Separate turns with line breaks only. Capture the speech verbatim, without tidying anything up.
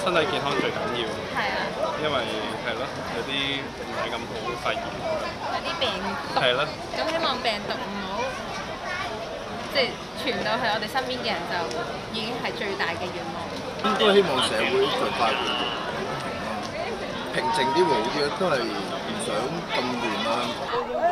身體健康最緊要。
係啊。
因為係咯，有啲唔係咁好肺炎。
有啲病毒。
係咯。
咁希望病毒唔好即係傳到去我哋身邊嘅人，就已經係最大嘅願望。
應該希望社會盡快平靜啲會好啲咯，都係唔想咁亂啦。